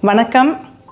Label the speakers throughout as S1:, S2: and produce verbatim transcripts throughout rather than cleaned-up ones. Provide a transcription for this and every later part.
S1: வணக்கம்.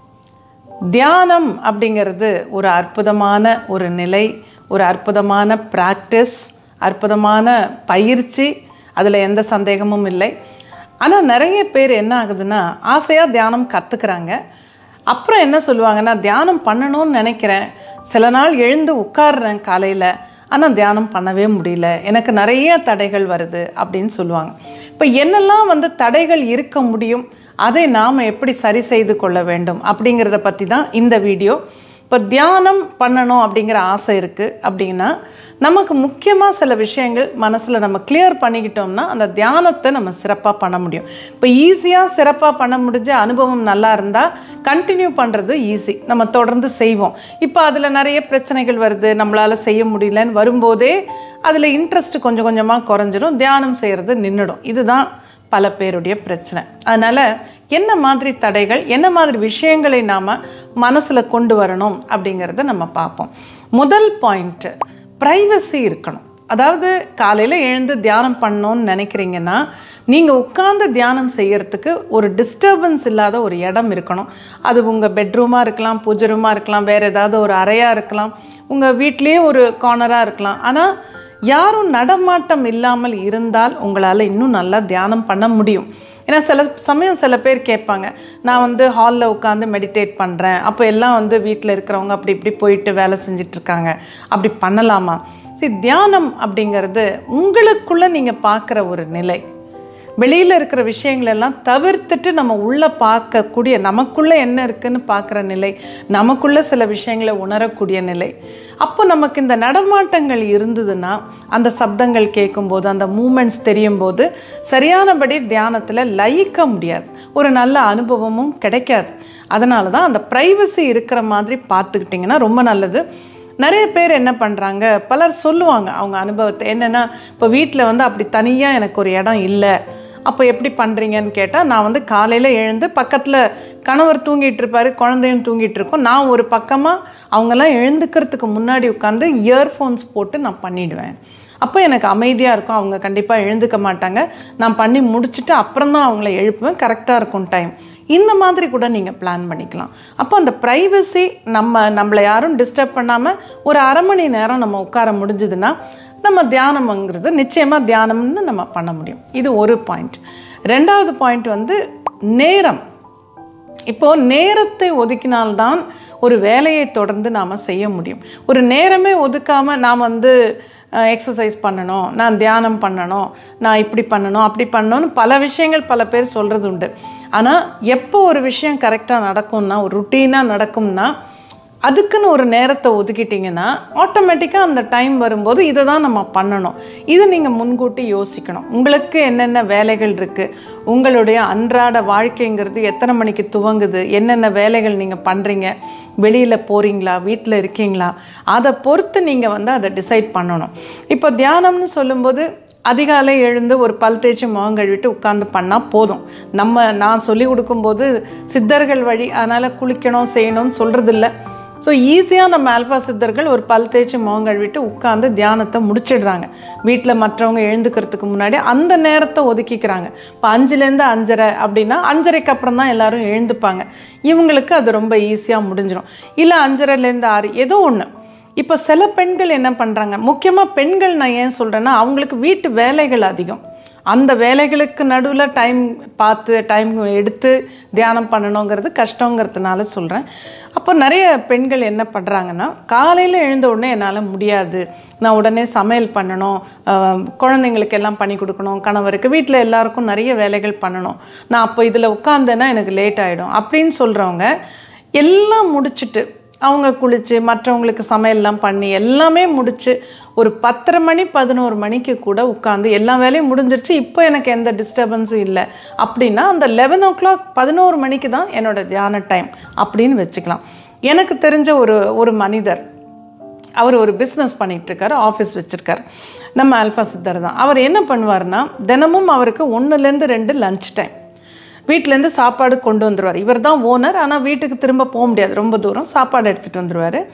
S1: தியானம் அப்படிங்கிறது ஒரு அற்புதமான ஒரு நிலை, ஒரு அற்புதமான பிராக்டிஸ், அற்புதமான பயிற்சி. அதில் எந்த சந்தேகமும் இல்லை. ஆனால் நிறைய பேர் என்ன ஆகுதுன்னா, ஆசையாக தியானம் கற்றுக்குறாங்க. அப்புறம் என்ன சொல்லுவாங்கன்னா, தியானம் பண்ணணும்னு நினைக்கிறேன், சில நாள் எழுந்து உட்கார்றேன் காலையில், ஆனால் தியானம் பண்ணவே முடியல, எனக்கு நிறைய தடைகள் வருது அப்படின்னு சொல்லுவாங்க. இப்போ என்னெல்லாம் வந்து தடைகள் இருக்க முடியும், அதை நாம் எப்படி சரி செய்து கொள்ள வேண்டும் அப்படிங்கிறத பற்றி தான் இந்த வீடியோ. இப்போ தியானம் பண்ணணும் அப்படிங்கிற ஆசை இருக்குது அப்படின்னா, நமக்கு முக்கியமாக சில விஷயங்கள் மனசில் நம்ம கிளியர் பண்ணிக்கிட்டோம்னா அந்த தியானத்தை நம்ம சிறப்பாக பண்ண முடியும். இப்போ ஈஸியாக சிறப்பாக பண்ண முடிஞ்ச அனுபவம் நல்லா இருந்தால் கண்டினியூ பண்ணுறது ஈஸி, நம்ம தொடர்ந்து செய்வோம். இப்போ அதில் நிறைய பிரச்சனைகள் வருது, நம்மளால் செய்ய முடியலன்னு வரும்போதே அதில் இன்ட்ரெஸ்ட் கொஞ்சம் கொஞ்சமாக குறைஞ்சிடும், தியானம் செய்கிறது நின்றுடும். இதுதான் பல பேருடைய பிரச்சனை. அதனால் என்ன மாதிரி தடைகள், என்ன மாதிரி விஷயங்களை நாம் மனசில் கொண்டு வரணும் அப்படிங்கிறத நம்ம பார்ப்போம். முதல் பாயிண்ட்டு, ப்ரைவசி இருக்கணும். அதாவது காலையில் எழுந்து தியானம் பண்ணணும்னு நினைக்கிறீங்கன்னா, நீங்கள் உட்கார்ந்து தியானம் செய்கிறதுக்கு ஒரு டிஸ்டர்பன்ஸ் இல்லாத ஒரு இடம் இருக்கணும். அது உங்கள் பெட்ரூமாக இருக்கலாம், பூஜை ரூமாக இருக்கலாம், வேறு ஏதாவது ஒரு அறையாக இருக்கலாம், உங்கள் வீட்லேயே ஒரு கார்னராக இருக்கலாம். ஆனால் யாரும் நடமாட்டம் இல்லாமல் இருந்தால் உங்களால் இன்னும் நல்லா தியானம் பண்ண முடியும். ஏன்னா சில சமயம் சில பேர் கேட்பாங்க, நான் வந்து ஹாலில் உட்காந்து மெடிடேட் பண்ணுறேன், அப்போ எல்லாம் வந்து வீட்டில் இருக்கிறவங்க அப்படி இப்படி போயிட்டு வேலை செஞ்சிட்ருக்காங்க, அப்படி பண்ணலாமா? சரி, தியானம் அப்படிங்கிறது உங்களுக்குள்ளே நீங்கள் பார்க்குற ஒரு நிலை. வெளியில் இருக்கிற விஷயங்களெல்லாம் தவிர்த்துட்டு நம்ம உள்ளே பார்க்கக்கூடிய, நமக்குள்ளே என்ன இருக்குதுன்னு பார்க்குற நிலை, நமக்குள்ளே சில விஷயங்களை உணரக்கூடிய நிலை. அப்போ நமக்கு இந்த நடமாட்டங்கள் இருந்ததுன்னா, அந்த சப்தங்கள் கேட்கும்போது, அந்த மூமெண்ட்ஸ் தெரியும் போது சரியானபடி தியானத்தில் லயிக்க முடியாது, ஒரு நல்ல அனுபவமும் கிடைக்காது. அதனால தான் அந்த ப்ரைவசி இருக்கிற மாதிரி பார்த்துக்கிட்டிங்கன்னா ரொம்ப நல்லது. நிறைய பேர் என்ன பண்ணுறாங்க, பலர் சொல்லுவாங்க அவங்க அனுபவத்தை. என்னென்னா, இப்போ வீட்டில் வந்து அப்படி தனியாக எனக்கு ஒரு இடம் இல்லை, அப்போ எப்படி பண்ணுறீங்கன்னு கேட்டால், நான் வந்து காலையில் எழுந்து பக்கத்தில் கணவர் தூங்கிட்டு இருப்பார், குழந்தையும் தூங்கிட்டு இருக்கோம், நான் ஒரு பக்கமாக அவங்கெல்லாம் எழுந்துக்கிறதுக்கு முன்னாடி உட்காந்து இயர்ஃபோன்ஸ் போட்டு நான் பண்ணிவிடுவேன். அப்போ எனக்கு அமைதியாக இருக்கும், அவங்க கண்டிப்பாக எழுந்துக்க மாட்டாங்க, நான் பண்ணி முடிச்சுட்டு அப்புறம் தான் அவங்கள எழுப்புவேன், கரெக்டாக இருக்கும் டைம். இந்த மாதிரி கூட நீங்கள் பிளான் பண்ணிக்கலாம். அப்போ அந்த ப்ரைவசி, நம்ம நம்மளை யாரும் டிஸ்டர்ப் பண்ணாமல் ஒரு அரை மணி நேரம் நம்ம உட்கார முடிஞ்சதுன்னா நம்ம தியானம்ங்கிறது நிச்சயமாக தியானம்னு நம்ம பண்ண முடியும். இது ஒரு பாயிண்ட். ரெண்டாவது பாயிண்ட் வந்து நேரம். இப்போது நேரத்தை ஒதுக்கினால்தான் ஒரு வேலையை தொடர்ந்து நாம் செய்ய முடியும். ஒரு நேரமே ஒதுக்காமல் நாம் வந்து எக்ஸசைஸ் பண்ணணும், நான் தியானம் பண்ணணும், நான் இப்படி பண்ணணும் அப்படி பண்ணணும்னு பல விஷயங்கள் பல பேர் சொல்கிறது உண்டு. ஆனால் எப்போ ஒரு விஷயம் கரெக்டாக நடக்கும்னா, ஒரு ருட்டீனாக நடக்கும்னா, அதுக்குன்னு ஒரு நேரத்தை ஒதுக்கிட்டிங்கன்னா ஆட்டோமேட்டிக்காக அந்த டைம் வரும்போது இதை தான் நம்ம பண்ணணும். இதை நீங்கள் முன்கூட்டி யோசிக்கணும். உங்களுக்கு என்னென்ன வேலைகள் இருக்குது, உங்களுடைய அன்றாட வாழ்க்கைங்கிறது எத்தனை மணிக்கு துவங்குது, என்னென்ன வேலைகள் நீங்கள் பண்ணுறீங்க, வெளியில் போகிறீங்களா, வீட்டில் இருக்கீங்களா, அதை பொறுத்து நீங்கள் வந்து அதை டிசைட் பண்ணணும். இப்போ தியானம்னு சொல்லும்போது அதிகாலை எழுந்து ஒரு பல் தேய்ச்சி முகம் கழுவிட்டு உட்காந்து பண்ணால் போதும். நம்ம நான் சொல்லி கொடுக்கும்போது சித்தர்கள் வழி, அதனால் குளிக்கணும் செய்யணும்னு சொல்கிறதில்ல. ஸோ ஈஸியாக நம்ம ஆல்பா சித்தர்கள் ஒரு பல் தேய்ச்சி முகம் கழுவிட்டு உட்காந்து தியானத்தை முடிச்சிடுறாங்க. வீட்டில் மற்றவங்க எழுந்துக்கிறதுக்கு முன்னாடி அந்த நேரத்தை ஒதுக்கிக்கிறாங்க. இப்போ அஞ்சுலேருந்து அஞ்சரை அப்படின்னா அஞ்சரைக்கு அப்புறம் தான் எல்லோரும் எழுந்துப்பாங்க. இவங்களுக்கு அது ரொம்ப ஈஸியாக முடிஞ்சிடும். இல்லை அஞ்சரைலேருந்து ஆறு, ஏதோ ஒன்று. இப்போ சில பெண்கள் என்ன பண்ணுறாங்க, முக்கியமாக பெண்கள் நான் ஏன் சொல்கிறேன்னா, அவங்களுக்கு வீட்டு வேலைகள் அதிகம். அந்த வேலைகளுக்கு நடுவில் டைம் பார்த்து டைம் எடுத்து தியானம் பண்ணணுங்கிறது கஷ்டங்கிறதுனால சொல்கிறேன். அப்போ நிறைய பெண்கள் என்ன பண்ணுறாங்கன்னா, காலையில் எழுந்த உடனே என்னால் முடியாது, நான் உடனே சமையல் பண்ணணும், குழந்தைங்களுக்கு எல்லாம் பண்ணி கொடுக்கணும், கணவருக்கு, வீட்டில் எல்லாருக்கும் நிறைய வேலைகள் பண்ணணும், நான் அப்போ இதில் உட்காந்தேன்னா எனக்கு லேட் ஆகிடும் அப்படின்னு சொல்கிறவங்க எல்லாம் முடிச்சுட்டு அவங்க குளித்து மற்றவங்களுக்கு சமையல்லாம் பண்ணி எல்லாமே முடித்து ஒரு பத்தரை மணி பதினோரு மணிக்கு கூட உட்காந்து எல்லா வேலையும் முடிஞ்சிருச்சு, இப்போ எனக்கு எந்த டிஸ்டர்பன்ஸும் இல்லை அப்படின்னா அந்த லெவன் ஓ கிளாக் பதினோரு மணிக்கு தான் என்னோடய தியான டைம் அப்படின்னு வச்சுக்கலாம். எனக்கு தெரிஞ்ச ஒரு ஒரு மனிதர், அவர் ஒரு பிஸ்னஸ் பண்ணிகிட்ருக்காரு, ஆஃபீஸ் வச்சுருக்கார், நம்ம ஆல்பா சித்தர் தான். அவர் என்ன பண்ணுவார்னா, தினமும் அவருக்கு ஒன்றுலேருந்து ரெண்டு லன்ச் டைம், வீட்டிலேருந்து சாப்பாடு கொண்டு வந்துடுவார். இவர் தான் ஓனர், ஆனால் வீட்டுக்கு திரும்ப போக முடியாது, ரொம்ப தூரம், சாப்பாடு எடுத்துகிட்டு வந்துடுவார்.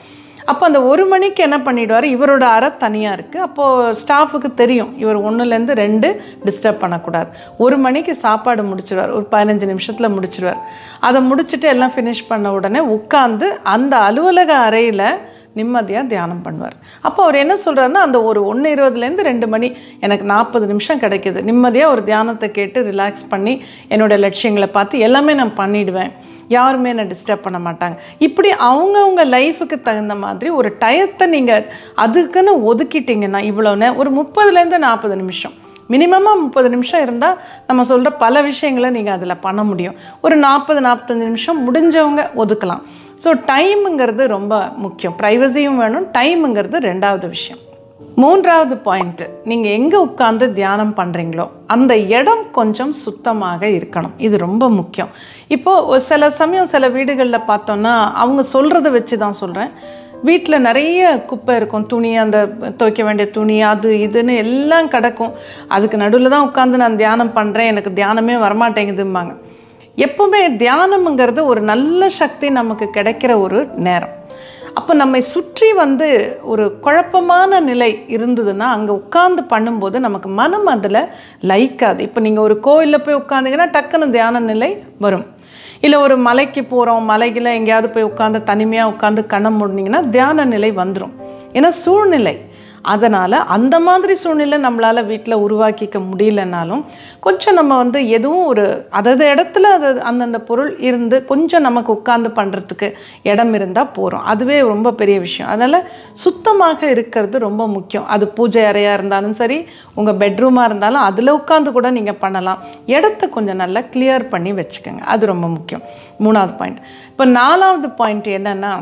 S1: அப்போ அந்த ஒரு மணிக்கு என்ன பண்ணிவிடுவார், இவரோட அறை தனியாக இருக்குது. அப்போது ஸ்டாஃபுக்கு தெரியும் இவர் ஒன்றுலேருந்து ரெண்டு டிஸ்டர்ப் பண்ணக்கூடாது. ஒரு மணிக்கு சாப்பாடு முடிச்சிடுவார், ஒரு பதினஞ்சு நிமிஷத்தில் முடிச்சிடுவார். அதை முடிச்சுட்டு எல்லாம் ஃபினிஷ் பண்ண உடனே உட்காந்து அந்த அலுவலக அறையில் நிம்மதியாக தியானம் பண்ணுவார். அப்போ அவர் என்ன சொல்கிறாருன்னா, அந்த ஒரு ஒன்று இருபதுலேருந்து ரெண்டு மணி எனக்கு நாற்பது நிமிஷம் கிடைக்கிது, நிம்மதியாக ஒரு தியானத்தை கேட்டு ரிலாக்ஸ் பண்ணி என்னோடய லட்சியங்களை பார்த்து எல்லாமே நான் பண்ணிவிடுவேன், யாருமே என்னை டிஸ்டர்ப் பண்ண மாட்டாங்க. இப்படி அவங்கவுங்க லைஃபுக்கு தகுந்த மாதிரி ஒரு டயத்தை நீங்கள் அதுக்குன்னு ஒதுக்கிட்டிங்கன்னா இவ்வளோ நே ஒரு முப்பதுலேருந்து நாற்பது நிமிஷம் மினிமமாக முப்பது நிமிஷம் இருந்தால் நம்ம சொல்கிற பல விஷயங்களை நீங்கள் அதில் பண்ண முடியும். ஒரு நாற்பது நாற்பத்தஞ்சு நிமிஷம் முடிஞ்சவங்க ஒதுக்கலாம். ஸோ டைமுங்கிறது ரொம்ப முக்கியம். ப்ரைவசியும் வேணும், டைமுங்கிறது ரெண்டாவது விஷயம். மூன்றாவது பாயிண்ட்டு, நீங்கள் எங்கே உட்காந்து தியானம் பண்ணுறீங்களோ அந்த இடம் கொஞ்சம் சுத்தமாக இருக்கணும். இது ரொம்ப முக்கியம். இப்போது சில சமயம் சில வீடுகளில் பார்த்தோன்னா அவங்க சொல்கிறத வச்சு தான் சொல்கிறேன், வீட்டில் நிறைய குப்பை இருக்கும், துணி, அந்த துவைக்க வேண்டிய துணி, அது இதுன்னு எல்லாம் கிடக்கும். அதுக்கு நடுவில் தான் உட்காந்து நான் தியானம் பண்ணுறேன், எனக்கு தியானமே வரமாட்டேங்குதும்பாங்க. எப்போவுமே தியானம்ங்கிறது ஒரு நல்ல சக்தி நமக்கு கிடைக்கிற ஒரு நேரம். அப்போ நம்மை சுற்றி வந்து ஒரு குழப்பமான நிலை இருந்ததுன்னா அங்கே உட்காந்து பண்ணும்போது நமக்கு மனம் அதில் லைக்காது. இப்போ நீங்கள் ஒரு கோயிலில் போய் உட்காந்திங்கன்னா டக்குன்னு தியான நிலை வரும். இல்லை ஒரு மலைக்கு போகிறோம், மலையில் எங்கேயாவது போய் உட்காந்து தனிமையாக உட்காந்து கண்ணை மூடினீங்கன்னா தியான நிலை வந்துடும். ஏன்னா சூழ்நிலை. அதனால் அந்த மாதிரி சூழ்நிலை நம்மளால் வீட்டில் உருவாக்கிக்க முடியலனாலும் கொஞ்சம் நம்ம வந்து எதுவும் ஒரு அதாவது இடத்துல அது அந்தந்த பொருள் இருந்து கொஞ்சம் நமக்கு உட்காந்து பண்ணுறதுக்கு இடம் இருந்தால் போகிறோம், அதுவே ரொம்ப பெரிய விஷயம். அதனால் சுத்தமாக இருக்கிறது ரொம்ப முக்கியம். அது பூஜை அறையாக இருந்தாலும் சரி, உங்கள் பெட்ரூமாக இருந்தாலும் அதில் உட்காந்து கூட நீங்கள் பண்ணலாம். இடத்த கொஞ்சம் நல்லா கிளியர் பண்ணி வச்சுக்கோங்க, அது ரொம்ப முக்கியம். மூணாவது பாயிண்ட். இப்போ நாலாவது பாயிண்ட் என்னென்னா,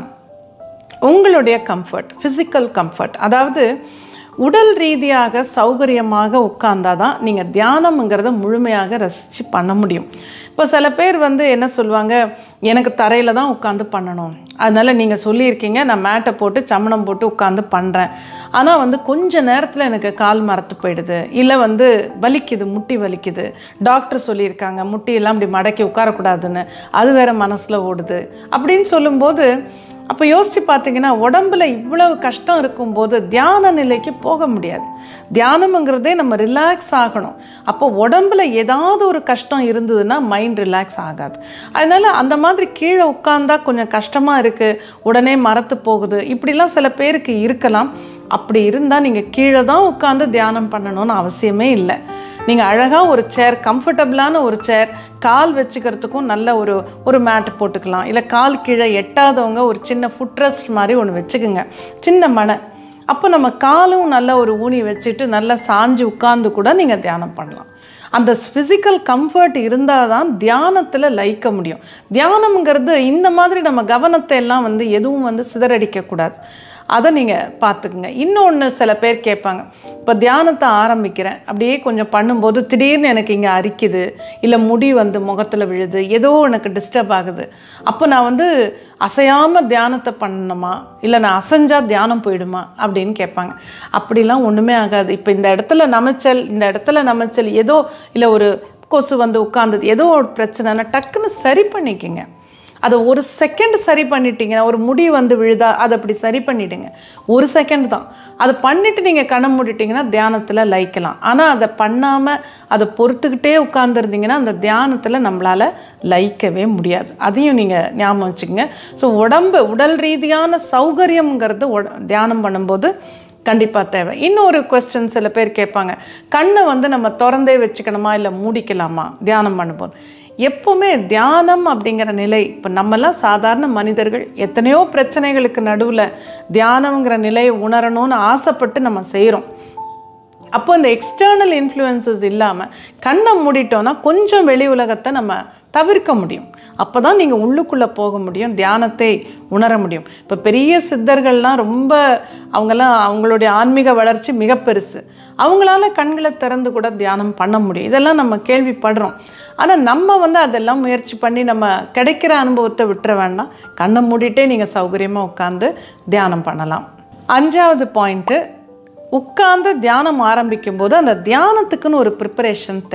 S1: உங்களுடைய கம்ஃபர்ட், ஃபிசிக்கல் கம்ஃபர்ட். அதாவது உடல் ரீதியாக சௌகரியமாக உட்கார்ந்தால் தான் நீங்கள் தியானம்ங்கிறத முழுமையாக ரசித்து பண்ண முடியும். இப்போ சில பேர் வந்து என்ன சொல்லுவாங்க, எனக்கு தரையில் தான் உட்காந்து பண்ணணும், அதனால் நீங்கள் சொல்லியிருக்கீங்க நான் மேட்டை போட்டு சமணம் போட்டு உட்காந்து பண்ணுறேன், ஆனால் வந்து கொஞ்சம் நேரத்தில் எனக்கு கால் மரத்து போயிடுது, இல்லை வந்து வலிக்குது, முட்டி வலிக்குது, டாக்டர் சொல்லியிருக்காங்க முட்டியெல்லாம் இப்படி மடக்கி உட்காரக்கூடாதுன்னு, அது வேறு மனசில் ஓடுது அப்படின்னு சொல்லும்போது, அப்போ யோசித்து பார்த்தீங்கன்னா உடம்பில் இவ்வளவு கஷ்டம் இருக்கும்போது தியான நிலைக்கு போக முடியாது. தியானம்ங்கிறதே நம்ம ரிலாக்ஸ் ஆகணும். அப்போ உடம்பில் ஏதாவது ஒரு கஷ்டம் இருந்ததுன்னா மைண்ட் ரிலாக்ஸ் ஆகாது. அதனால் அந்த மாதிரி கீழே உட்கார்ந்தா கொஞ்சம் கஷ்டமாக இருக்குது, உடனே மரத்து போகுது, இப்படிலாம் சில பேருக்கு இருக்கலாம். அப்படி இருந்தால் நீங்கள் கீழே தான் உட்காந்து தியானம் பண்ணணும்னு அவசியமே இல்லை. நீங்கள் அழகாக ஒரு சேர், கம்ஃபர்டபுளான ஒரு சேர், கால் வச்சுக்கிறதுக்கும் நல்ல ஒரு ஒரு மேட்டு போட்டுக்கலாம். இல்லை கால் கீழே எட்டாதவங்க ஒரு சின்ன ஃபுட் ரெஸ்ட் மாதிரி ஒன்று வச்சுக்குங்க, சின்ன மனை. அப்போ நம்ம காலும் நல்ல ஒரு ஊனி வச்சுட்டு நல்லா சாஞ்சு உட்கார்ந்து கூட நீங்கள் தியானம் பண்ணலாம். அந்த ஃபிசிக்கல் கம்ஃபர்ட் இருந்தால் தான் தியானத்தில் லயிக்க முடியும். தியானம்ங்கிறது இந்த மாதிரி நம்ம கவனத்தை எல்லாம் வந்து எதுவும் வந்து சிதறடிக்கக்கூடாது, அதை நீங்கள் பார்த்துக்குங்க. இன்னொன்று சில பேர் கேட்பாங்க, இப்போ தியானத்தை ஆரம்பிக்கிறேன், அப்படியே கொஞ்சம் பண்ணும்போது திடீர்னு எனக்கு இங்கே அரிக்குது, இல்லை முடி வந்து முகத்தில் விழுது, ஏதோ எனக்கு டிஸ்டர்ப் ஆகுது, அப்போ நான் வந்து அசையாமல் தியானத்தை பண்ணணுமா, இல்லை நான் அசைஞ்சால் தியானம் போயிடுமா அப்படின்னு கேட்பாங்க. அப்படிலாம் ஒன்றுமே ஆகாது. இப்போ இந்த இடத்துல நமைச்சல், இந்த இடத்துல நமைச்சல், ஏதோ இல்லை ஒரு கொசு வந்து உட்கார்ந்தது, ஏதோ ஒரு பிரச்சனைனா டக்குன்னு சரி பண்ணிக்கங்க. அதை ஒரு செகண்ட் சரி பண்ணிட்டீங்கன்னா, ஒரு முடி வந்து விழுதா அதை அப்படி சரி பண்ணிவிடுங்க, ஒரு செகண்ட் தான். அதை பண்ணிவிட்டு நீங்கள் கண்ணை மூடிட்டிங்கன்னா தியானத்தில் லயிக்கலாம். ஆனால் அதை பண்ணாமல் அதை பொறுத்துக்கிட்டே உட்காந்துருந்தீங்கன்னா அந்த தியானத்தில் நம்மளால் லயிக்கவே முடியாது. அதையும் நீங்கள் ஞாபகம் வச்சுக்கோங்க. ஸோ உடம்பு உடல் ரீதியான சௌகரியங்கிறது தியானம் பண்ணும்போது கண்டிப்பாக தேவை. இன்னொரு கொஸ்டின் சில பேர் கேட்பாங்க, கண்ணை வந்து நம்ம திறந்தே வச்சுக்கணுமா இல்லை மூடிக்கலாமா தியானம் பண்ணும்போது? எப்போவுமே தியானம் அப்படிங்கிற நிலை, இப்போ நம்மெல்லாம் சாதாரண மனிதர்கள் எத்தனையோ பிரச்சனைகளுக்கு நடுவில் தியானம்ங்கிற நிலையை உணரணும்னு ஆசைப்பட்டு நம்ம செய்கிறோம். அப்போ இந்த எக்ஸ்டர்னல் இன்ஃப்ளூயன்சஸ் இல்லாமல் கண்ணை மூடிட்டோன்னா கொஞ்சம் வெளி உலகத்தை நம்ம தவிர்க்க முடியும். அப்போ தான் நீங்கள் உள்ளுக்குள்ளே போக முடியும், தியானத்தை உணர முடியும். இப்போ பெரிய சித்தர்கள்லாம் ரொம்ப அவங்கெல்லாம் அவங்களுடைய ஆன்மீக வளர்ச்சி மிக பெருசு, அவங்களால கண்களை திறந்து கூட தியானம் பண்ண முடியும். இதெல்லாம் நம்ம கேள்விப்படுறோம். ஆனால் நம்ம வந்து அதெல்லாம் முயற்சி பண்ணி நம்ம கிடைக்கிற அனுபவத்தை விட்டுற வேண்டாம். கண்ணை மூடிட்டே நீங்கள் சௌகரியமாக உட்காந்து தியானம் பண்ணலாம். அஞ்சாவது பாயிண்ட்டு, உட்கார்ந்து தியானம் ஆரம்பிக்கும் போது அந்த தியானத்துக்குன்னு ஒரு ப்ரிப்பரேஷன் தேவை.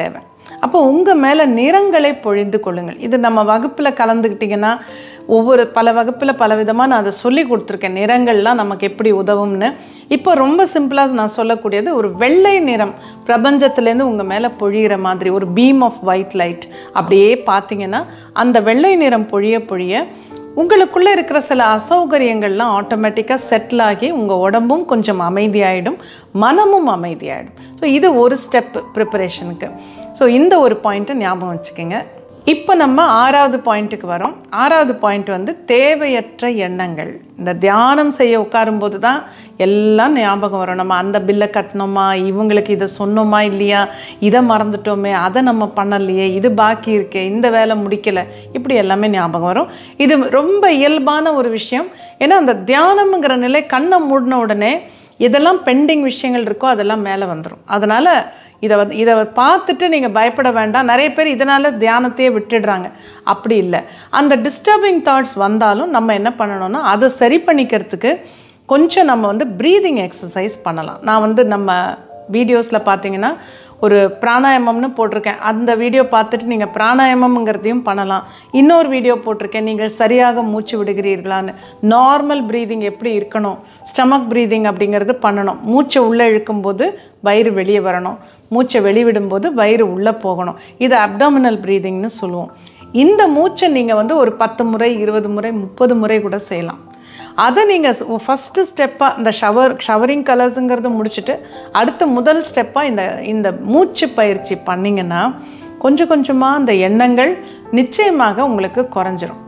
S1: அப்போ உங்கள் மேலே நிறங்களை பொழிந்து கொள்ளுங்கள். இது நம்ம வகுப்பில் கலந்துக்கிட்டிங்கன்னா ஒவ்வொரு பல வகுப்பில் பல விதமாக நான் அதை சொல்லி கொடுத்துருக்கேன், நிறங்கள்லாம் நமக்கு எப்படி உதவும்னு. இப்போ ரொம்ப சிம்பிளாக நான் சொல்லக்கூடியது ஒரு வெள்ளை நிறம் பிரபஞ்சத்துலேருந்து உங்கள் மேலே பொழிகிற மாதிரி ஒரு பீம் ஆஃப் ஒயிட் லைட் அப்படியே பார்த்தீங்கன்னா அந்த வெள்ளை நிறம் பொழிய பொழிய உங்களுக்குள்ளே இருக்கிற சில அசௌகரியங்கள்லாம் ஆட்டோமேட்டிக்காக செட்டில் ஆகி உங்கள் உடம்பும் கொஞ்சம் அமைதியாகிடும், மனமும் அமைதியாகிடும். ஸோ இது ஒரு ஸ்டெப் ப்ரிப்பரேஷனுக்கு. ஸோ இந்த ஒரு பாயிண்ட்டை ஞாபகம் வச்சுக்கோங்க. இப்போ நம்ம ஆறாவது பாயிண்ட்டுக்கு வரோம். ஆறாவது பாயிண்ட் வந்து தேவையற்ற எண்ணங்கள். இந்த தியானம் செய்ய உட்காரும்போது தான் எல்லாம் ஞாபகம் வரும். நம்ம அந்த பில்லை கட்டணுமா, இவங்களுக்கு இதை சொன்னோமா இல்லையா, இதை மறந்துட்டோமே, அதை நம்ம பண்ணலையே, இது பாக்கி இருக்கே, இந்த வேலை முடிக்கலை, இப்படி எல்லாமே ஞாபகம் வரும். இது ரொம்ப இயல்பான ஒரு விஷயம். ஏன்னா அந்த தியானம்ங்கிற நிலை கண்ணை மூடின உடனே இதெல்லாம் பெண்டிங் விஷயங்கள் இருக்கோ அதெல்லாம் மேலே வந்துடும். அதனால் இதை வந்து இதை பார்த்துட்டு நீங்கள் பயப்பட வேண்டாம். நிறைய பேர் இதனால் தியானத்தையே விட்டுடுறாங்க. அப்படி இல்லை. அந்த டிஸ்டர்பிங் தாட்ஸ் வந்தாலும் நம்ம என்ன பண்ணணும்னா அதை சரி பண்ணிக்கிறதுக்கு கொஞ்சம் நம்ம வந்து ப்ரீதிங் எக்ஸசைஸ் பண்ணலாம். நான் வந்து நம்ம வீடியோஸில் பார்த்தீங்கன்னா ஒரு பிராணாயாமம்னு போட்டிருக்கேன். அந்த வீடியோ பார்த்துட்டு நீங்கள் பிராணாயாமம்ங்கிறதையும் பண்ணலாம். இன்னொரு வீடியோ போட்டிருக்கேன், நீங்கள் சரியாக மூச்சு விடுகிறீர்களான்னு. நார்மல் ப்ரீதிங் எப்படி இருக்கணும், ஸ்டமக் ப்ரீதிங் அப்படிங்கிறது பண்ணணும். மூச்சை உள்ளே இழுக்கும்போது வயிறு வெளியே வரணும், மூச்சை வெளிவிடும்போது வயிறு உள்ளே போகணும். இது அப்டாமினல் ப்ரீதிங்னு சொல்லுவோம். இந்த மூச்சை நீங்கள் வந்து ஒரு பத்து முறை இருபது முறை முப்பது முறை கூட செய்யலாம். அதை நீங்கள் ஃபஸ்ட்டு ஸ்டெப்பாக இந்த ஷவர் ஷவரிங் கலர்ஸுங்கிறது முடிச்சுட்டு அடுத்த முதல் ஸ்டெப்பாக இந்த இந்த மூச்சு பயிற்சி பண்ணிங்கன்னா கொஞ்சம் கொஞ்சமாக அந்த எண்ணங்கள் நிச்சயமாக உங்களுக்கு குறைஞ்சிரும்.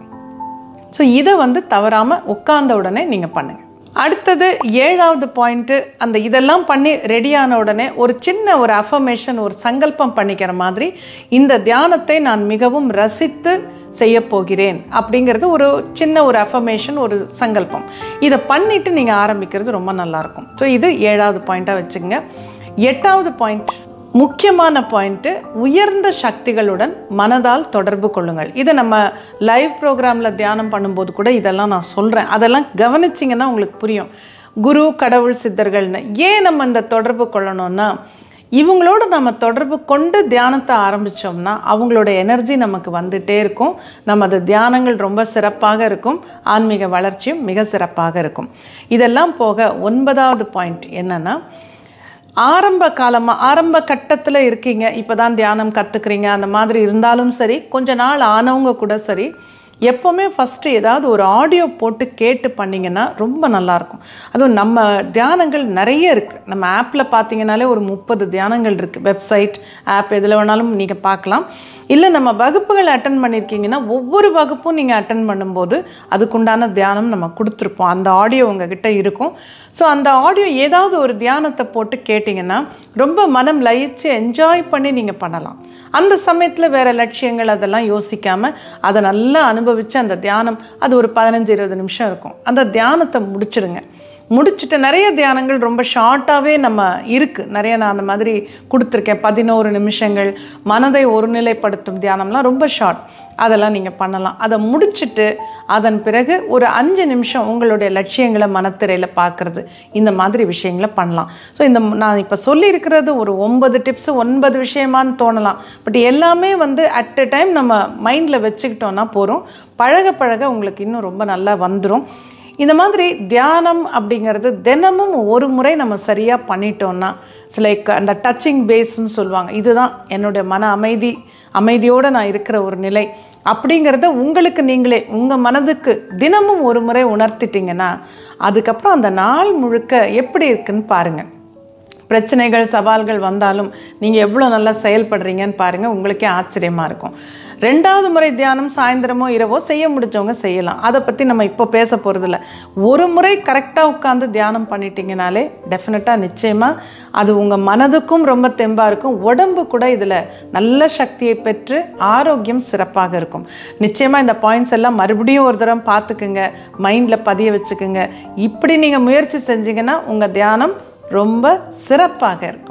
S1: ஸோ இதை வந்து தவறாமல் உட்கார்ந்த உடனே நீங்கள் பண்ணுங்கள். அடுத்தது ஏழாவது பாயிண்ட்டு, அந்த இதெல்லாம் பண்ணி ரெடியான உடனே ஒரு சின்ன ஒரு அஃபர்மேஷன், ஒரு சங்கல்பம் பண்ணிக்கிற மாதிரி இந்த தியானத்தை நான் மிகவும் ரசித்து செய்ய போகிறேன் அப்படிங்கிறது ஒரு சின்ன ஒரு அஃபர்மேஷன், ஒரு சங்கல்பம். இதை பண்ணிவிட்டு நீங்கள் ஆரம்பிக்கிறது ரொம்ப நல்லாயிருக்கும். ஸோ இது ஏழாவது பாயிண்ட்டாக வச்சுக்கோங்க. எட்டாவது பாயிண்ட், முக்கியமான பாயிண்ட்டு, உயர்ந்த சக்திகளுடன் மனதால் தொடர்பு கொள்ளுங்கள். இதை நம்ம லைவ் ப்ரோக்ராமில் தியானம் பண்ணும்போது கூட இதெல்லாம் நான் சொல்கிறேன். அதெல்லாம் கவனிச்சிங்கன்னா உங்களுக்கு புரியும். குரு, கடவுள், சித்தர்கள்னு ஏன் நம்ம இந்த தொடர்பு கொள்ளணும்னா, இவங்களோட நம்ம தொடர்பு கொண்டு தியானத்தை ஆரம்பித்தோம்னா அவங்களோட எனர்ஜி நமக்கு வந்துகிட்டே இருக்கும். நமது தியானங்கள் ரொம்ப சிறப்பாக இருக்கும், ஆன்மீக வளர்ச்சியும் மிக சிறப்பாக இருக்கும். இதெல்லாம் போக ஒன்பதாவது பாயிண்ட் என்னென்னா, ஆரம்ப காலமாக ஆரம்ப கட்டத்தில் இருக்கீங்க, இப்போ தான் தியானம் கற்றுக்குறீங்க, அந்த மாதிரி இருந்தாலும் சரி, கொஞ்ச நாள் ஆனவங்க கூட சரி, எப்போவுமே ஃபஸ்ட்டு ஏதாவது ஒரு ஆடியோ போட்டு கேட்டு பண்ணிங்கன்னா ரொம்ப நல்லாயிருக்கும். அதுவும் நம்ம தியானங்கள் நிறைய இருக்குது. நம்ம ஆப்பில் பார்த்தீங்கன்னாலே ஒரு முப்பது தியானங்கள் இருக்குது. வெப்சைட், ஆப் எதில் வேணாலும் நீங்கள் பார்க்கலாம். இல்லை நம்ம வகுப்புகள் அட்டன் பண்ணியிருக்கீங்கன்னா ஒவ்வொரு வகுப்பும் நீங்கள் அட்டன் பண்ணும்போது அதுக்குண்டான தியானம் நம்ம கொடுத்துருப்போம். அந்த ஆடியோ உங்ககிட்ட இருக்கும். ஸோ அந்த ஆடியோ ஏதாவது ஒரு தியானத்தை போட்டு கேட்டிங்கன்னா ரொம்ப மனம் லயிச்சு என்ஜாய் பண்ணி நீங்கள் பண்ணலாம். அந்த சமயத்தில் வேறு லட்சியங்கள் அதெல்லாம் யோசிக்காமல் அதை நல்லா அனுபவித்து அந்த தியானம் அது ஒரு பதினஞ்சு இருபது நிமிஷம் இருக்கும். அந்த தியானத்தை முடிச்சிடுங்க. முடிச்சுட்டு நிறைய தியானங்கள் ரொம்ப ஷார்ட்டாகவே நம்ம இருக்குது. நிறைய நான் அந்த மாதிரி கொடுத்துருக்கேன். பதினோரு நிமிஷங்கள் மனதை ஒருநிலைப்படுத்தும் தியானம்லாம் ரொம்ப ஷார்ட். அதெல்லாம் நீங்கள் பண்ணலாம். அதை முடிச்சுட்டு அதன் பிறகு ஒரு அஞ்சு நிமிஷம் உங்களுடைய லட்சியங்களை மனத்திரையில் பார்க்குறது, இந்த மாதிரி விஷயங்களை பண்ணலாம். ஸோ இந்த நான் இப்போ சொல்லியிருக்கிறது ஒரு ஒன்பது டிப்ஸு ஒன்பது விஷயமானு தோணலாம். பட் எல்லாமே வந்து அட் எ டைம் நம்ம மைண்டில் வச்சுக்கிட்டோன்னா போகிறோம். பழக பழக உங்களுக்கு இன்னும் ரொம்ப நல்லா வந்துடும். இந்த மாதிரி தியானம் அப்படிங்கிறது தினமும் ஒரு முறை நம்ம சரியாக பண்ணிட்டோன்னா, லைக் அந்த டச்சிங் பேஸ்ன்னு சொல்லுவாங்க, இதுதான் என்னுடைய மன அமைதி அமைதியோடு நான் இருக்கிற ஒரு நிலை அப்படிங்கிறத உங்களுக்கு நீங்களே உங்கள் மனதுக்கு தினமும் ஒரு முறை உணர்த்திட்டிங்கன்னா அதுக்கப்புறம் அந்த நாள் முழுக்க எப்படி இருக்குன்னு பாருங்கள். பிரச்சனைகள், சவால்கள் வந்தாலும் நீங்கள் எவ்வளோ நல்லா செயல்படுறீங்கன்னு பாருங்கள். உங்களுக்கே ஆச்சரியமாக இருக்கும். ரெண்டாவது முறை தியானம் சாயந்தரமோ இரவோ செய்ய முடிஞ்சவங்க செய்யலாம். அதை பற்றி நம்ம இப்போ பேச போகிறதில்ல. ஒரு முறை கரெக்டாக உட்காந்து தியானம் பண்ணிட்டீங்கனாலே டெஃபினட்டாக நிச்சயமாக அது உங்கள் மனதுக்கும் ரொம்ப தெம்பாக இருக்கும். உடம்பு கூட இதில் நல்ல சக்தியை பெற்று ஆரோக்கியம் சிறப்பாக இருக்கும். நிச்சயமாக இந்த பாயிண்ட்ஸ் எல்லாம் மறுபடியும் ஒரு தடவை பார்த்துக்குங்க, மைண்டில் பதிய வச்சுக்குங்க. இப்படி நீங்கள் முயற்சி செஞ்சீங்கன்னா உங்கள் தியானம் ரொம்ப சிறப்பாக இருக்கும்.